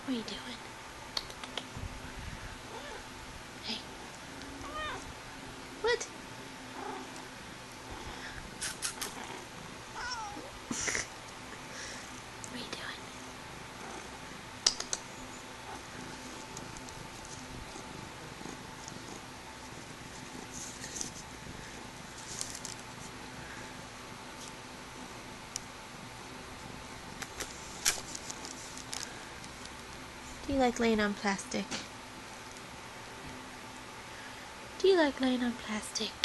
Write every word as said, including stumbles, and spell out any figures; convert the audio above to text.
What are you doing? Hey. What? What are you doing? Do you like laying on plastic? Do you like laying on plastic?